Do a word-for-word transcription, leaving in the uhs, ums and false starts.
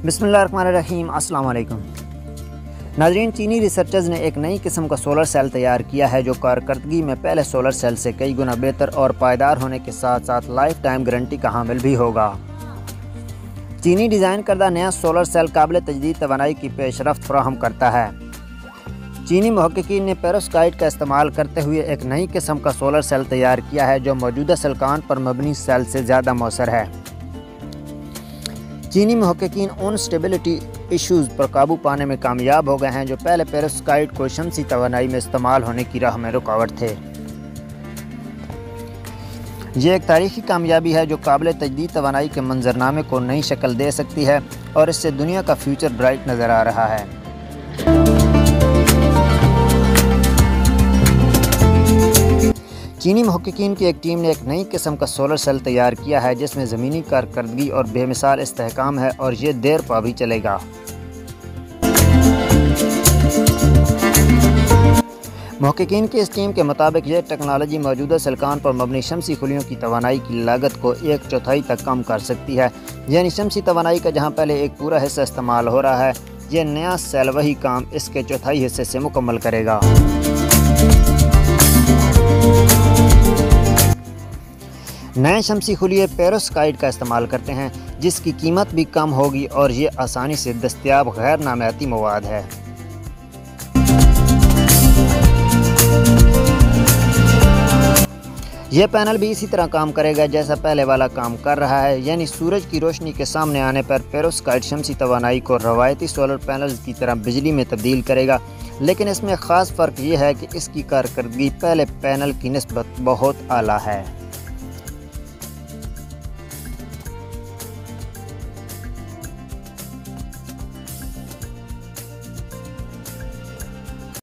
बिस्मिल्लाहिर्रहमानिर्रहीम अस्सलाम वालेकुम नाज़रीन, चीनी रिसर्चर्स ने एक नई किस्म का सोलर सेल तैयार किया है जो कारकर्दगी में पहले सोलर सेल से कई गुना बेहतर और पायदार होने के साथ साथ लाइफ टाइम गारंटी का हामिल भी होगा। चीनी डिज़ाइन करदा नया सोलर सेल काबिल तजदीद तवानाई की पेशरफ्त फराहम करता है। चीनी मुहक्किकीन ने पेरोस्काइट का इस्तेमाल करते हुए एक नई किस्म का सोलर सेल तैयार किया है जो मौजूदा सिलिकॉन पर मबनी सेल से ज़्यादा मौसर है। चीनी मुहक्किकीन उन स्टेबिलिटी इश्यूज़ पर काबू पाने में कामयाब हो गए हैं जो पहले पेरोस्काइट को शमसी तवानाई में इस्तेमाल होने की राह में रुकावट थे। ये एक तारीखी कामयाबी है जो काबिल तजदीद तवानाई के मंजरनामे को नई शक्ल दे सकती है और इससे दुनिया का फ्यूचर ब्राइट नज़र आ रहा है। चीनी मुहक्किकीन की एक टीम ने एक नई किस्म का सोलर सेल तैयार किया है जिसमें ज़मीनी कारकर्दगी और बेमिसाल इस्तेहकाम है और ये देर पा भी चलेगा। मुहक्किकीन की इस टीम के मुताबिक यह टेक्नोलॉजी मौजूदा सिलिकॉन पर मबनी शमसी खुलियों की तवानाई की लागत को एक चौथाई तक कम कर सकती है। यानी शमसी तवानाई का जहां पहले एक पूरा हिस्सा इस्तेमाल हो रहा है, यह नया सेल वही काम इसके चौथाई हिस्से से मुकम्मल करेगा। नए शमसी खुलिये पेरोस्काइट का इस्तेमाल करते हैं जिसकी कीमत भी कम होगी और ये आसानी से दस्तयाब गैर नामियाती मवाद है। यह पैनल भी इसी तरह काम करेगा जैसा पहले वाला काम कर रहा है, यानी सूरज की रोशनी के सामने आने पर पेरोस्काइट शमसी तवानाई को रवायती सोलर पैनल्स की तरह बिजली में तब्दील करेगा, लेकिन इसमें ख़ास फ़र्क यह है कि इसकी कारकर्दगी पहले पैनल की निस्बत बहुत आला है।